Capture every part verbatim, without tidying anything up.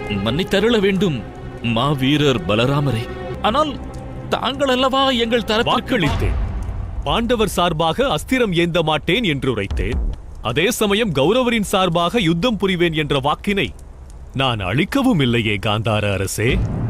மன்னித்தருள வேண்டும் மாவீரர் பலராமரே. ஆனால் தாங்கள் அல்லவா எங்கள் தரப்பு வாக்களித்தேன். பாண்டவர் சார்பாக அஸ்திரம் ஏந்த மாட்டேன் என்று உரைத்தேன். அதே சமயம் கௌரவரின் சார்பாக யுத்தம் புரிவேன் என்ற வாக்கினை நான் அளிக்கவும் இல்லையே காந்தார அரசே.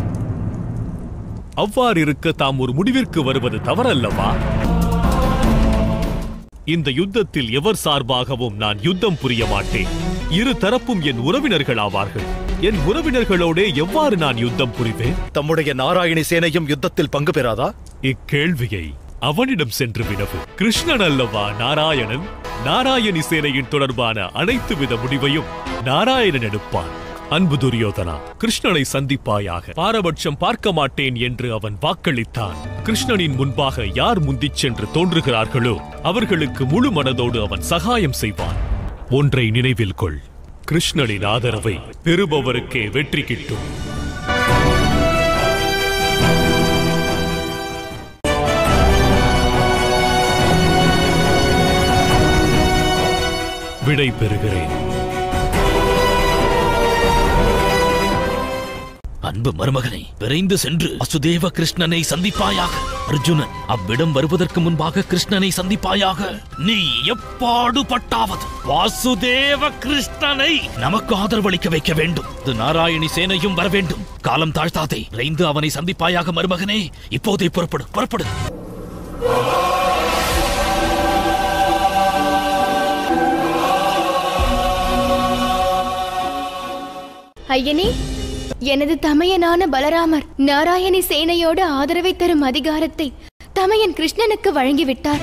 அவ்வாறு இருக்க தாம் ஒரு முடிவிற்கு வருவது தவறல்லவா? இந்த யுத்தத்தில் எவர் சார்பாகவும் நான் யுத்தம் புரிய மாட்டேன். இரு தரப்பும் என் உறவினர்கள் ஆவார்கள். என் உறவினர்களோடே எவ்வாறு நான் யுத்தம் புரிவேன்? தம்முடைய நாராயணி சேனையும் யுத்தத்தில் பங்கு பெறாதா? இக்கேள்வியை அவனிடம் சென்று வினவு. கிருஷ்ணன் அல்லவா நாராயணன். நாராயணி சேனையின் தொடர்பான அனைத்து வித முடிவையும் நாராயணன் எடுப்பான். அன்பு துரியோதனா, கிருஷ்ணனை சந்திப்பாயாக. பாரபட்சம் பார்க்க மாட்டேன் என்று அவன் வாக்களித்தான். கிருஷ்ணனின் முன்பாக யார் முந்திச் சென்று தோன்றுகிறார்களோ அவர்களுக்கு முழு மனதோடு அவன் சகாயம் செய்வான். ஒன்றை நினைவில் கொள், கிருஷ்ணனின் ஆதரவை பெறுபவருக்கே வெற்றி கிட்டும். விடை பெறுகிறேன். அன்பு மருமகனை, விரைந்து சென்று வசுதேவ கிருஷ்ணனை சந்திப்பாயாக. அர்ஜுனன் அவ்விடம் வருவதற்கு முன்பாக கிருஷ்ணனை சந்திப்பாயாக. நீ எப்பாடுபட்டாவது வாசுதேவ கிருஷ்ணனை நமக்கு ஆதரவளிக்க வைக்க வேண்டும். இது நாராயணி சேனையும் வர வேண்டும். காலம் தாழ்த்தாதே, விரைந்து அவனை சந்திப்பாயாக மருமகனே. இப்போதே புறப்படு புறப்படு. ஐயனே, எனது தமையனான பலராமர் நாராயணி சேனையோடு ஆதரவை தரும் அதிகாரத்தை தமையன் கிருஷ்ணனுக்கு வழங்கிவிட்டார்.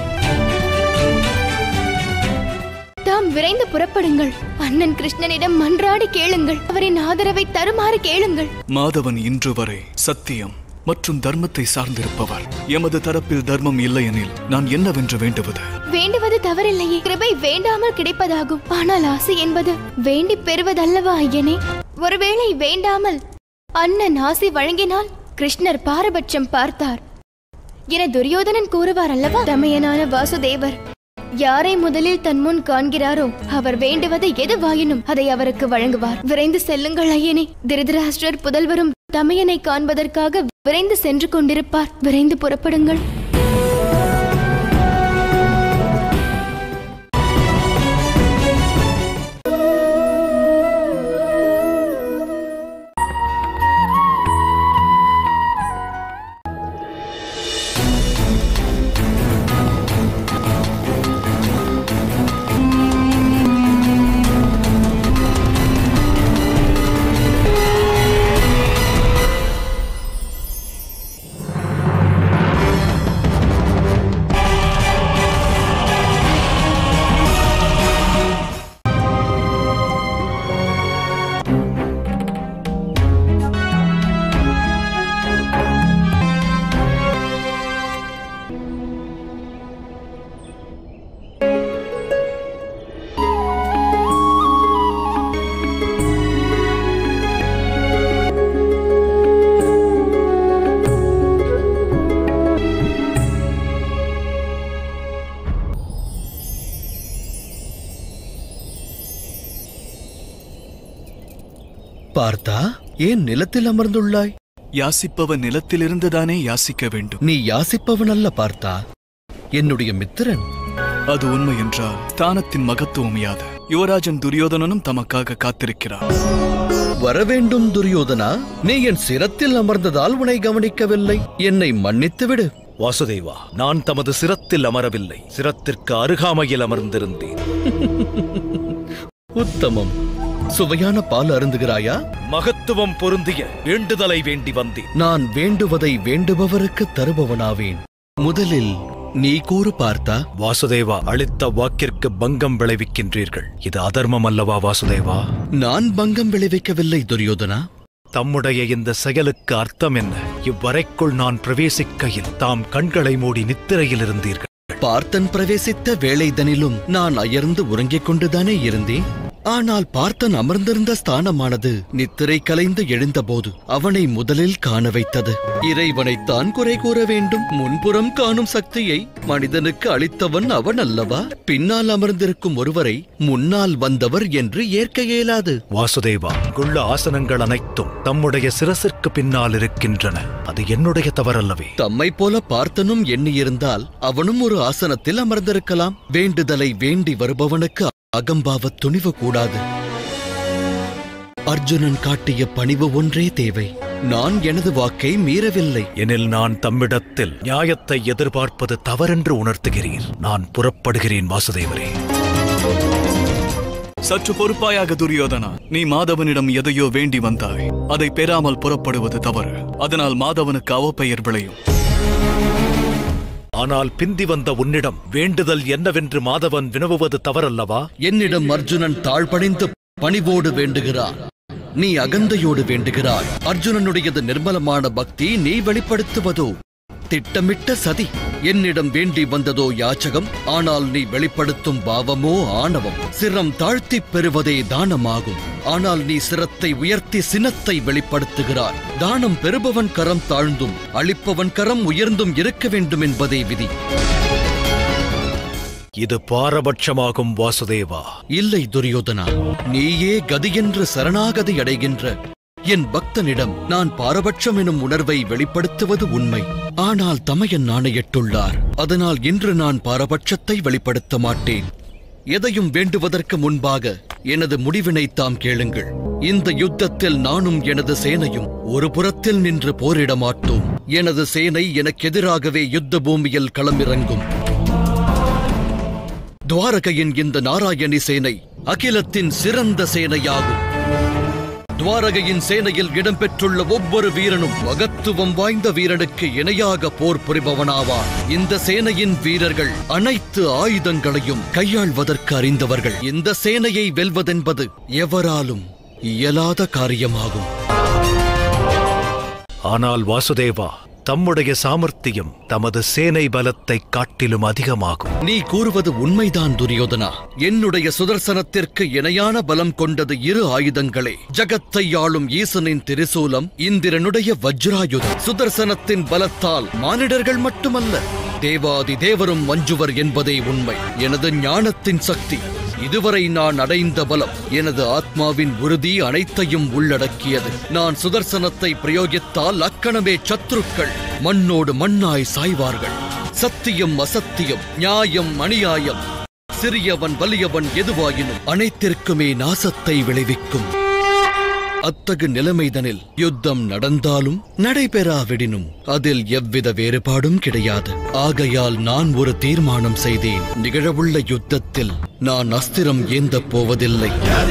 தாம் விரைந்து புறப்படுங்கள். அண்ணன் கிருஷ்ணனிடம் மன்றாடி கேளுங்கள். அவரின் ஆதரவை தருமாறு கேளுங்கள். மாதவன் இன்று வரை சத்தியம் மற்றும் தர்மத்தை சார்ந்திருப்பவர். எமது தரப்பில் தர்மம் இல்லையெனில் நான் என்னவென்று வேண்டுவது? வேண்டுவது தவறில்லையே. கிருபை வேண்டாமல் கிடைப்பதாகும். ஆனால் ஆசை என்பது வேண்டி பெறுவதல்லவா ஐயனே? ஒருவேளை வேண்டாமல் அண்ணன் ஆசை வழங்கினால் கிருஷ்ணர் பாரபட்சம் பார்த்தார் என துரியோதனன் கூறுவார் அல்லவா? தமையனான வாசுதேவர் யாரை முதலில் தன் முன் காண்கிறாரோ அவர் வேண்டுவதை எதுவாயினும் அதை அவருக்கு வழங்குவார். விரைந்து செல்லுங்கள் ஐயனே. திருதராஷ்டிரர் புதல்வரும் தமையனை காண்பதற்காக விரைந்து சென்று கொண்டிருப்பார். விரைந்து புறப்படுங்கள். பார்த்தா, ஏன் நிலத்தில் அமர்ந்துள்ளாய்? யாசிப்பவன் நிலத்திலிருந்துதானே யாசிக்க வேண்டும். நீ யாசிப்பவன் அல்ல பார்த்தா, என்னுடைய மித்திரன். அது உண்மை என்றால் ஸ்தானத்தின் மகத்துவம் யாது? யுவராஜன் துரியோதனனும் தமக்காக காத்திருக்கிறார். வரவேண்டும் துரியோதனா. நீ என் சிரத்தில் அமர்ந்ததால் உன்னை கவனிக்கவில்லை. என்னை மன்னித்து விடு. வாசுதேவா, நான் தமது சிரத்தில் அமரவில்லை. சிரத்திற்கு அருகாமையில் அமர்ந்திருந்தேன். உத்தமம். சுவையான பால் அருந்துகிறாயா? மகத்துவம் பொருந்திய வேண்டுதலை வேண்டி வந்தேன். நான் வேண்டுவதை வேண்டுபவருக்கு தருபவனாவேன். முதலில் நீ கூறு பார்த்தா. வாசுதேவா, அளித்த வாக்கிற்கு பங்கம் விளைவிக்கின்றீர்கள். இது அதர்மம் அல்லவா வாசுதேவா? நான் பங்கம் விளைவிக்கவில்லை துரியோதனா. தம்முடைய இந்த செயலுக்கு அர்த்தம் என்ன? இவ்வறைக்குள் நான் பிரவேசிக்கையில் தாம் கண்களை மூடி நித்திரையில் இருந்தீர்கள். பார்த்தன் பிரவேசித்த வேளைதனிலும் நான் அயர்ந்து உறங்கிக் கொண்டுதானே இருந்தேன். ஆனால் பார்த்தன் அமர்ந்திருந்த ஸ்தானமானது நித்திரை கலைந்து எழுந்தபோது அவனை முதலில் காண வைத்தது. இறைவனைத்தான் குறை கூற வேண்டும். முன்புறம் காணும் சக்தியை மனிதனுக்கு அளித்தவன் அவன் அல்லவா? பின்னால் அமர்ந்திருக்கும் ஒருவரை முன்னால் வந்தவர் என்று ஏற்க இயலாது. வாசுதேவா, குள்ள ஆசனங்கள் அனைத்தும் தம்முடைய சிரசிற்கு பின்னால் இருக்கின்றன. அது என்னுடைய தவறல்லவே. தம்மை போல பார்த்தனும் எண்ணியிருந்தால் அவனும் ஒரு ஆசனத்தில் அமர்ந்திருக்கலாம். வேண்டுதலை வேண்டி வருபவனுக்கு அகம்பாவ துணிவு கூடாது. அர்ஜுனன் காட்டிய பணிவு ஒன்றே தேவை. நான் எனது வாக்கை மீறவில்லை எனில் நான் தம்மிடத்தில் நியாயத்தை எதிர்பார்ப்பது தவறென்று உணர்த்துகிறீர். நான் புறப்படுகிறேன் வாசுதேவரே. சற்று பொறுப்பாயாக துரியோதனா. நீ மாதவனிடம் எதையோ வேண்டி வந்தாய். அதை பெறாமல் புறப்படுவது தவறு. அதனால் மாதவனுக்கு அவப்பெயர் விளையும். ஆனால் பிந்தி வந்த உன்னிடம் வேண்டுதல் என்னவென்று மாதவன் வினவுவது தவறல்லவா? என்னிடம் அர்ஜுனன் தாழ்பணிந்து பணிவோடு வேண்டுகிறான். நீ அகந்தையோடு வேண்டுகிறாய். அர்ஜுனனுடையது நிர்மலமான பக்தி, நீ வெளிப்படுத்துவதோ திட்டமிட்ட சதி. என்னிடம் வேண்டி வந்ததோ யாச்சகம், ஆனால் நீ வெளிப்படுத்தும் பாவமோ ஆணவம். சிரம் தாழ்த்தி பெறுவதே தானமாகும், ஆனால் நீ சிரத்தை உயர்த்தி சினத்தை வெளிப்படுத்துகிறாய். தானம் பெறுபவன் கரம் தாழ்ந்தும் அளிப்பவன் கரம் உயர்ந்தும் இருக்க வேண்டும் என்பதே விதி. இது பாரபட்சமாகும் வாசுதேவா. இல்லை துரியோதனா, நீயே கதியென்று சரணாகதி அடைகின்ற என் பக்தனிடம் நான் பாரபட்சம் எனும் உணர்வை வெளிப்படுத்துவது உண்மை. ஆனால் தமையன் ஆணையிட்டுள்ளார். அதனால் இன்று நான் பாரபட்சத்தை வெளிப்படுத்த மாட்டேன். எதையும் வேண்டுவதற்கு முன்பாக எனது முடிவினை தாம் கேளுங்கள். இந்த யுத்தத்தில் நானும் எனது சேனையும் ஒரு புறத்தில் நின்று போரிட மாட்டோம். எனது சேனை எனக்கெதிராகவே யுத்த பூமியில் களமிறங்கும். துவாரகையின் இந்த நாராயணி சேனை அகிலத்தின் சிறந்த சேனையாகும். துவாரகையின் சேனையில் இடம்பெற்றுள்ள ஒவ்வொரு வீரனும் மகத்துவம் வாய்ந்த வீரனுக்கு இணையாக போர் புரிபவனாவார். இந்த சேனையின் வீரர்கள் அனைத்து ஆயுதங்களையும் கையாள்வதற்கு அறிந்தவர்கள். இந்த சேனையை வெல்வதென்பது எவராலும் இயலாத காரியமாகும். ஆனால் வாசுதேவா, தம்முடைய சாமர்த்தியம் தமது சேனை பலத்தை காட்டிலும் அதிகமாகும். நீ கூறுவது உண்மைதான் துரியோதனா. என்னுடைய சுதர்சனத்திற்கு இணையான பலம் கொண்டது இரு ஆயுதங்களே. ஜகத்தை ஆளும் ஈசனின் திரிசூலம், இந்திரனுடைய வஜ்ராயுதம். சுதர்சனத்தின் பலத்தால் மானிடர்கள் மட்டுமல்ல, தேவாதி தேவரும் வஞ்சுவர் என்பதே உண்மை. எனது ஞானத்தின் சக்தி, இதுவரை நான் அடைந்த பலம், எனது ஆத்மாவின் உறுதி அனைத்தையும் உள்ளடக்கியது. நான் சுதர்சனத்தை பிரயோகித்தால் அக்கணமே சத்துருக்கள் மண்ணோடு மண்ணாய் சாய்வார்கள். சத்தியம் அசத்தியம், நியாயம் அநியாயம், சிறியவன் வலியவன் எதுவாயினும் அனைத்திற்குமே நாசத்தை விளைவிக்கும். அத்தகு நிலைமைதனில் யுத்தம் நடந்தாலும் நடைபெறாவிடினும் அதில் எவ்வித வேறுபாடும் கிடையாது. ஆகையால் நான் ஒரு தீர்மானம் செய்தேன். நிகழவுள்ள யுத்தத்தில் நான் அஸ்திரம் ஏந்தப் போவதில்லை.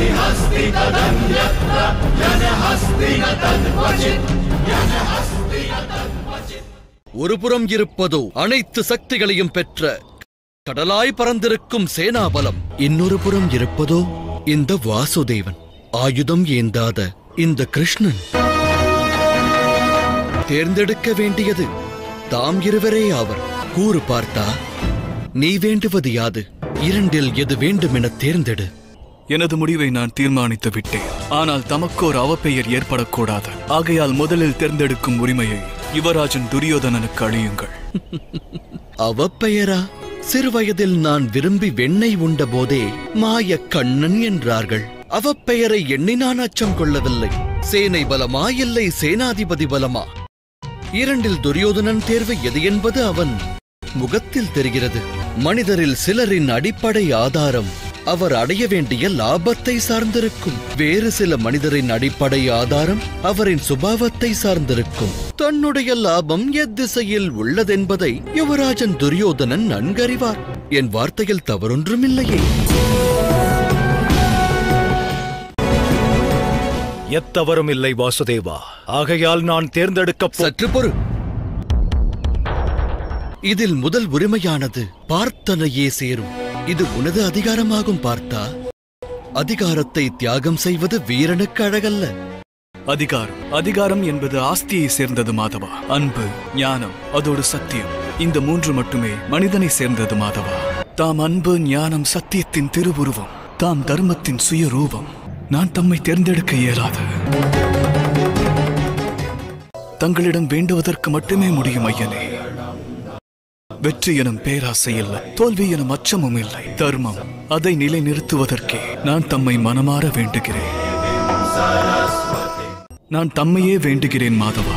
ஒருபுறம் இருப்பதோ அனைத்து சக்திகளையும் பெற்ற கடலாய் பறந்திருக்கும் சேனாபலம், இன்னொரு புறம் இருப்பதோ இந்த வாசுதேவன், ஆயுதம் ஏந்தாத இந்த கிருஷ்ணன். தேர்ந்தெடுக்க வேண்டியது தாம் இருவரே ஆவர். கூறு பார்த்தா, நீ வேண்டுவது யாது? இரண்டில் எது வேண்டும் என தேர்ந்தெடு. எனது முடிவை நான் தீர்மானித்து விட்டேன். ஆனால் தமக்கோர் அவப்பெயர் ஏற்படக்கூடாது. ஆகையால் முதலில் தேர்ந்தெடுக்கும் உரிமையை யுவராஜன் துரியோதனனுக்கு அளியுங்கள். அவப்பெயரா? சிறுவயதில் நான் விரும்பி வெண்ணெய் உண்ட போதே மாய கண்ணன் என்றார்கள். அவப்பெயரை எண்ணி நான் அச்சம் கொள்ளவில்லை. சேனை பலமா இல்லை சேனாதிபதி பலமா? இரண்டில் துரியோதனன் தேர்வு எது என்பது அவன் முகத்தில் தெரிகிறது. மனிதரில் சிலரின் அடிப்படை ஆதாரம் அவர் அடைய வேண்டிய லாபத்தை சார்ந்திருக்கும். வேறு சில மனிதரின் அடிப்படை ஆதாரம் அவரின் சுபாவத்தை சார்ந்திருக்கும். தன்னுடைய லாபம் எத்திசையில் உள்ளதென்பதை யுவராஜன் துரியோதனன் நன்கறிவார். என் வார்த்தையில் தவறொன்றுமில்லையே. எத்தவரும் இல்லை வாசுதேவா. ஆகையால் நான் தேர்ந்தெடுக்க சற்று பொறு. இதில் முதல் உரிமையானது பார்த்தனையே சேரும். இது உனது அதிகாரமாகும் பார்த்தா. அதிகாரத்தை தியாகம் செய்வது வீரனுக்கு அழகல்ல. அதிகாரம் அதிகாரம் என்பது ஆஸ்தியை சேர்ந்தது மாதவா. அன்பு, ஞானம், அதோடு சத்தியம், இந்த மூன்று மட்டுமே மனிதனை சேர்ந்தது மாதவா. தாம் அன்பு, ஞானம், சத்தியத்தின் திருவுருவம். தாம் தர்மத்தின் சுய ரூபம். நான் தம்மை தேர்ந்தெடுக்க இயலாது. தங்களிடம் வேண்டுவதற்கு மட்டுமே முடியும் ஐயனே. வெற்றி எனும் பேராசை இல்லை, தோல்வி எனும் அச்சமும் இல்லை. தர்மம், அதை நிலைநிறுத்துவதற்கே நான் தம்மை மனமாற வேண்டுகிறேன். நான் தம்மையே வேண்டுகிறேன் மாதவா.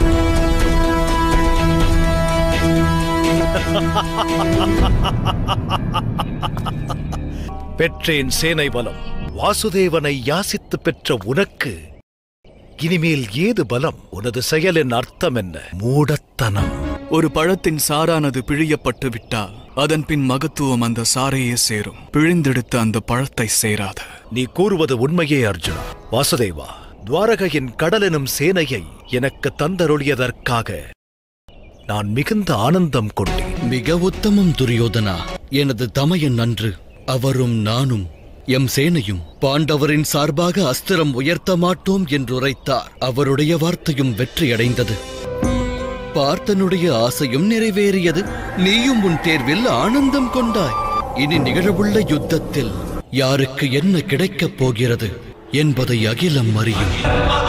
பெற்றேன் சேனை பலம். வாசுதேவனை யாசித்து பெற்ற உனக்கு இனிமேல் ஏது பலம்? உனது செயலின் அர்த்தம் என்ன? மூடத்தனம். ஒரு பழத்தின் சாரானது பிழியப்பட்டு விட்டால் அதன் பின் மகத்துவம் அந்த சாரையே சேரும். பிழிந்தெடுத்த அந்த பழத்தை சேராது. நீ கூறுவது உண்மையே அர்ஜுனா. வாசுதேவா, துவாரகையின் கடலெனும் சேனையை எனக்கு தந்தருளியதற்காக நான் மிகுந்த ஆனந்தம் கொண்டேன். மிக உத்தமம் துரியோதனா. எனது தமையன் அன்று அவரும் நானும் எம் சேனையும் பாண்டவரின் சார்பாக அஸ்திரம் உயர்த்த மாட்டோம் என்றுரைத்தார். அவருடைய வார்த்தையும் வெற்றியடைந்தது. பார்த்தனுடைய ஆசையும் நிறைவேறியது. நீயும் உன் தேர்வில் ஆனந்தம் கொண்டாய். இனி நிகழவுள்ள யுத்தத்தில் யாருக்கு என்ன கிடைக்கப் போகிறது என்பதை அகிலம் அறியும்.